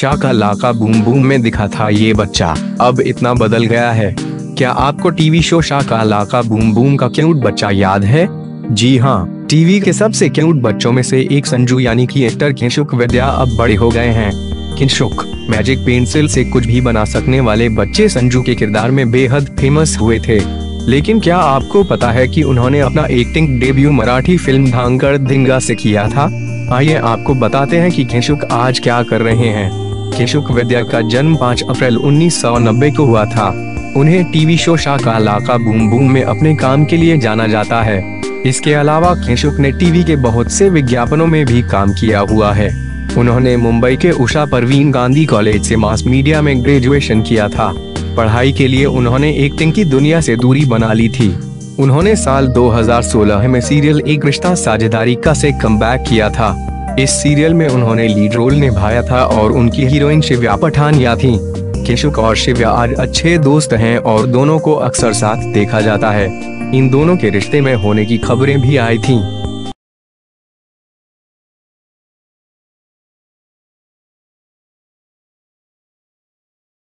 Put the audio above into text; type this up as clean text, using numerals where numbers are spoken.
शाका लाका बूम बूम में दिखा था ये बच्चा, अब इतना बदल गया है। क्या आपको टीवी शो शाका लाका बूम बूम का क्यूट बच्चा याद है? जी हाँ, टीवी के सबसे क्यूट बच्चों में से एक संजू यानी कि एक्टर किंशुक वैद्या अब बड़े हो गए हैं। किंशुक मैजिक पेंसिल से कुछ भी बना सकने वाले बच्चे संजू के किरदार में बेहद फेमस हुए थे। लेकिन क्या आपको पता है कि उन्होंने अपना acting debut Marathi film Dhangad Dhinga से किया था? आइए आपको बताते हैं कि किंशुक आज क्या कर रहे हैं। किंशुक वैद्या का जन्म 5 अप्रैल 1990 को हुआ था। उन्हें टीवी शो शाका लाका बूम बूम में अपने काम के लिए जाना जाता है। इसके अलावा किंशुक ने टीवी के बहुत से विज्ञापनों में भी काम किया हुआ है। उन्होंने मुंबई के उषा परवीन गांधी कॉलेज से मास मीडिया में ग्रेजुएशन किया था। पढ़ाई के लिए उन्होंने एक्टिंग की दुनिया से दूरी बना ली थी। उन्होंने साल 2016 में सीरियल एक रिश्ता साझेदारी का से कमबैक किया था। इस सीरियल में उन्होंने लीड रोल निभाया था और उनकी हीरोइन शिव्या पठानिया थी। किंशुक और शिव्या आज अच्छे दोस्त हैं और दोनों को अक्सर साथ देखा जाता है। इन दोनों के रिश्ते में होने की खबरें भी आई थीं।